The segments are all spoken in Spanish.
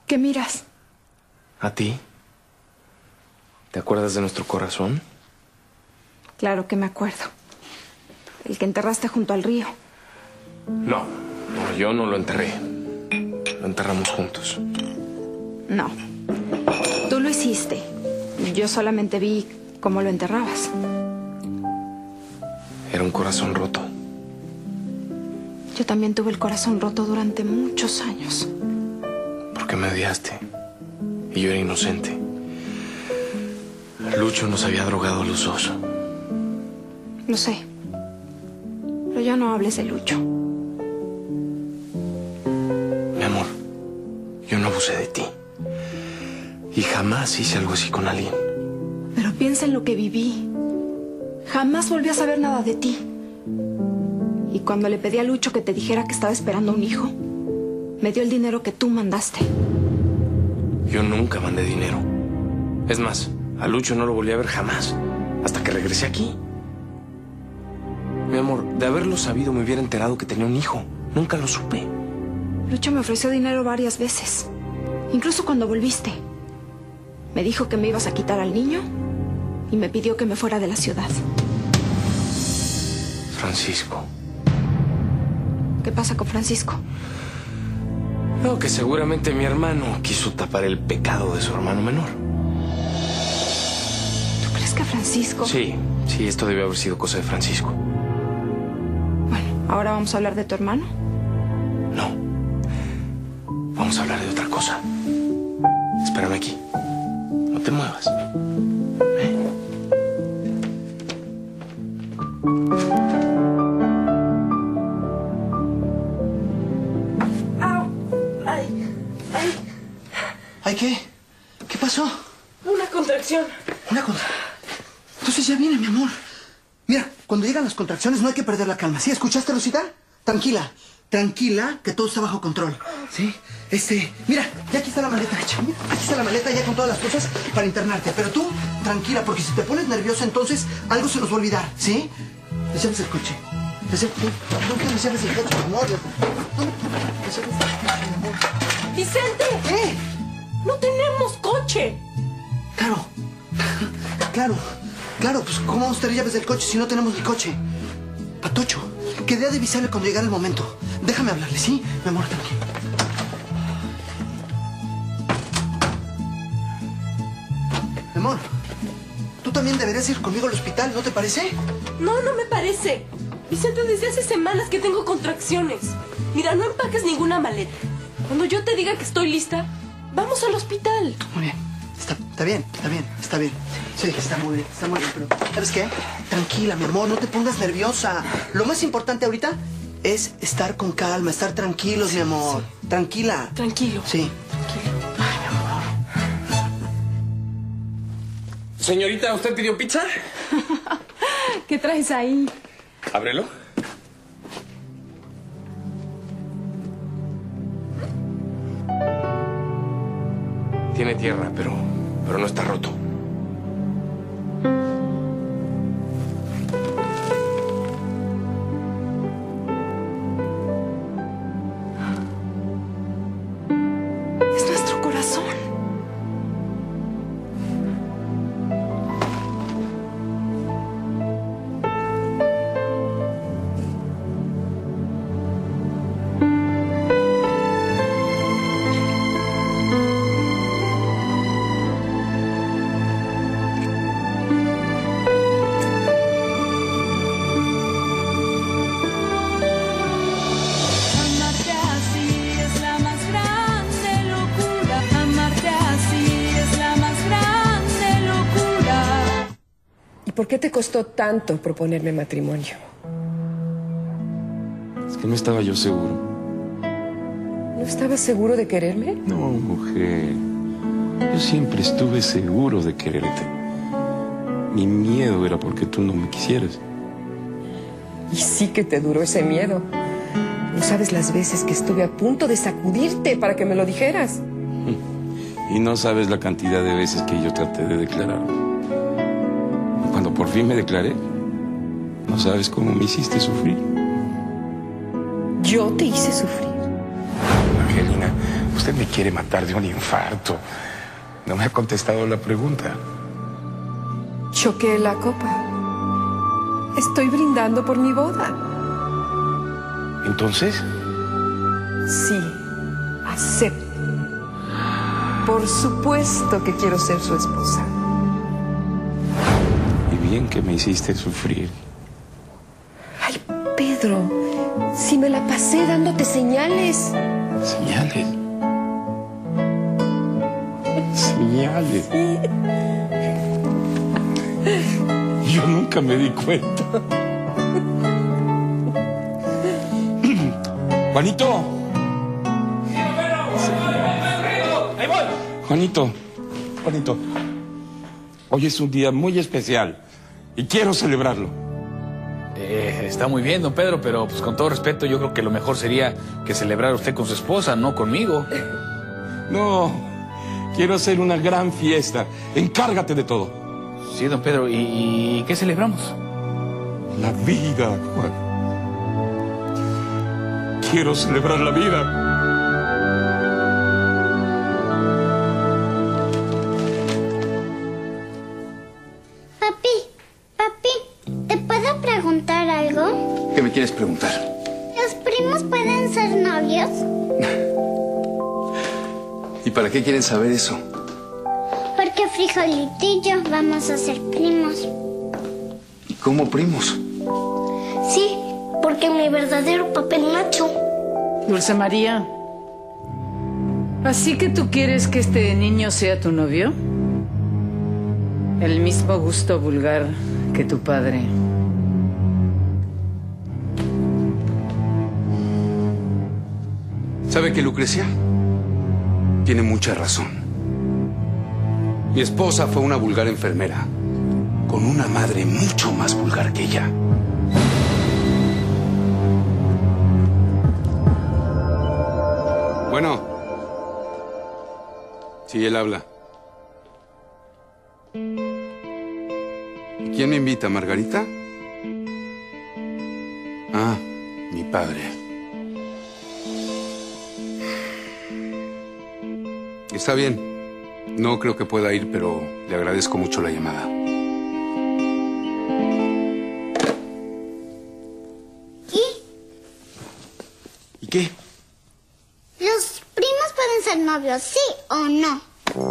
¿Qué miras? ¿A ti? ¿Te acuerdas de nuestro corazón? Claro que me acuerdo. El que enterraste junto al río. No, yo no lo enterré. Lo enterramos juntos. No. Tú lo hiciste. Yo solamente vi cómo lo enterrabas. Era un corazón roto. Yo también tuve el corazón roto durante muchos años. Porque me odiaste. Y yo era inocente. Lucho nos había drogado a los dos. Lo sé. Pero ya no hables de Lucho. Mi amor, yo no abusé de ti. Y jamás hice algo así con alguien. Pero piensa en lo que viví. Jamás volví a saber nada de ti. Y cuando le pedí a Lucho que te dijera que estaba esperando un hijo, me dio el dinero que tú mandaste. Yo nunca mandé dinero. Es más, a Lucho no lo volví a ver jamás. Hasta que regresé aquí. Mi amor, de haberlo sabido me hubiera enterado que tenía un hijo. Nunca lo supe. Lucho me ofreció dinero varias veces. Incluso cuando volviste. Me dijo que me ibas a quitar al niño y me pidió que me fuera de la ciudad. Francisco. ¿Qué pasa con Francisco? No, que seguramente mi hermano quiso tapar el pecado de su hermano menor. ¿Tú crees que Francisco? Sí, esto debe haber sido cosa de Francisco. Bueno, ¿ahora vamos a hablar de tu hermano? No. Vamos a hablar de otra cosa. Espérame aquí. No te muevas. ¿Ay, qué? ¿Qué pasó? Una contracción. Una contracción. Entonces ya viene, mi amor. Mira, cuando llegan las contracciones no hay que perder la calma. ¿Sí? ¿Escuchaste, Rosita? Tranquila. Tranquila, que todo está bajo control. ¿Sí? Mira, ya aquí está la maleta hecha. Mira, aquí está la maleta ya con todas las cosas para internarte. Pero tú, tranquila, porque si te pones nerviosa, entonces algo se nos va a olvidar. ¿Sí? Les llaves el coche. ¿Dónde les llaves el coche, mi amor? ¿Dónde les llaves el coche, mi amor? ¡Vicente! ¿Qué? ¡No tenemos coche! Claro, pues ¿cómo vamos a tener llaves del coche si no tenemos ni coche? Patocho, quedé de avisarle cuando llegara el momento. Déjame hablarle, ¿sí? Mi amor, tranquilo. Mi amor, tú también deberías ir conmigo al hospital, ¿no te parece? No, no me parece. Vicente, desde hace semanas que tengo contracciones. Mira, no empaques ninguna maleta. Cuando yo te diga que estoy lista, vamos al hospital. Muy bien. Está bien. Sí, está muy bien, pero ¿sabes qué? Tranquila, mi amor, no te pongas nerviosa. Lo más importante ahorita es estar con calma, estar tranquilos, mi amor. Sí. Tranquila. Tranquilo. Sí. Tranquilo. Ay, mi amor. Señorita, ¿usted pidió pizza? ¿Qué traes ahí? Ábrelo. Tiene tierra, pero no está roto. Es nuestro corazón. ¿Por qué te costó tanto proponerme matrimonio? Es que no estaba yo seguro. ¿No estabas seguro de quererme? No, mujer. Yo siempre estuve seguro de quererte. Mi miedo era porque tú no me quisieras. Y sí que te duró ese miedo. No sabes las veces que estuve a punto de sacudirte para que me lo dijeras. Y no sabes la cantidad de veces que yo traté de declararme. Cuando por fin me declaré, no sabes cómo me hiciste sufrir. ¿Yo te hice sufrir? Angelina, Usted me quiere matar de un infarto. No me ha contestado la pregunta. Choqué la copa. Estoy brindando por mi boda. ¿Entonces? Sí, acepto. Por supuesto que quiero ser su esposa. Y bien que me hiciste sufrir. Ay, Pedro, si me la pasé dándote señales. ¿Señales? Señales. Yo nunca me di cuenta. Juanito. Juanito. Juanito. Hoy es un día muy especial y quiero celebrarlo. Está muy bien, don Pedro, pero pues con todo respeto yo creo que lo mejor sería que celebrara usted con su esposa, no conmigo. No, quiero hacer una gran fiesta. Encárgate de todo. Sí, don Pedro, ¿y qué celebramos? La vida, Juan. Quiero celebrar la vida. Papi, ¿te puedo preguntar algo? ¿Qué me quieres preguntar? ¿Los primos pueden ser novios? ¿Y para qué quieren saber eso? Porque Frijolito y yo vamos a ser primos. ¿Y cómo primos? Sí, porque mi verdadero papá es Nacho. Dulce María, ¿así que tú quieres que este niño sea tu novio? El mismo gusto vulgar que tu padre. ¿Sabe qué, Lucrecia? Tiene mucha razón. Mi esposa fue una vulgar enfermera, con una madre mucho más vulgar que ella. Bueno. Sí, él habla. ¿Quién me invita, Margarita? Ah, mi padre. Está bien. No creo que pueda ir, pero le agradezco mucho la llamada. ¿Y qué? ¿Los primos pueden ser novios, sí o no?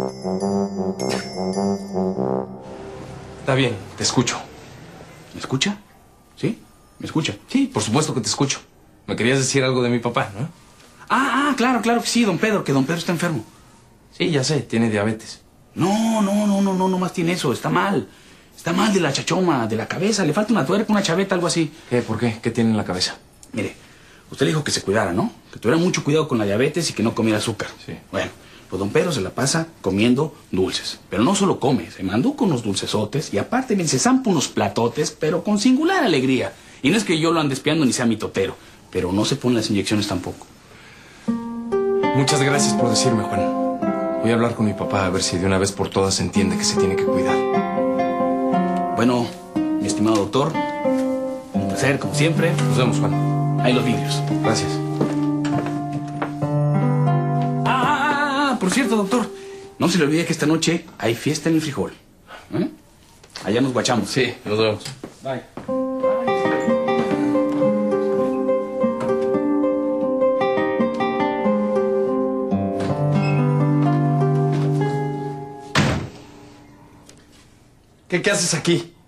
Está bien, te escucho. ¿Me escucha? ¿Sí? ¿Me escucha? Sí, por supuesto que te escucho. Me querías decir algo de mi papá, ¿no? Claro que sí, don Pedro, que don Pedro está enfermo. Sí, ya sé, tiene diabetes. No más tiene eso, está mal. Está mal de la chachoma, de la cabeza, le falta una tuerca, una chaveta, algo así. ¿Qué? ¿Por qué? ¿Qué tiene en la cabeza? Mire, usted le dijo que se cuidara, ¿no? Que tuviera mucho cuidado con la diabetes y que no comiera azúcar. Sí. Bueno, pues don Pedro se la pasa comiendo dulces. Pero no solo come, se mandó con unos dulcesotes y aparte bien se zampa unos platotes, pero con singular alegría. Y no es que yo lo ande espiando ni sea mitotero, pero no se ponen las inyecciones tampoco. Muchas gracias por decirme, Juan. Voy a hablar con mi papá a ver si de una vez por todas entiende que se tiene que cuidar. Bueno, mi estimado doctor, un placer, como siempre. Nos vemos, Juan. Ahí los vidrios. Gracias. Por cierto, doctor, no se le olvide que esta noche hay fiesta en el frijol. Allá nos guachamos. Sí, nos vemos. Bye. ¿Qué haces aquí?